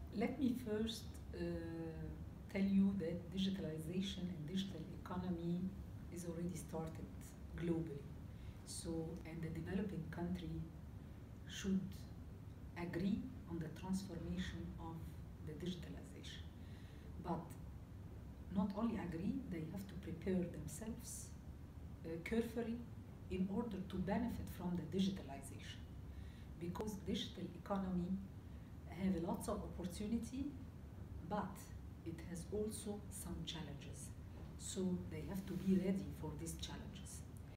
Let me first tell you that digitalization and digital economy is already started globally. So, and the developing country should agree on the transformation of the digitalization. But not only agree, they have to prepare themselves carefully in order to benefit from the digitalization. Because digital economy have lots of opportunity, but it has also some challenges. So they have to be ready for these challenges.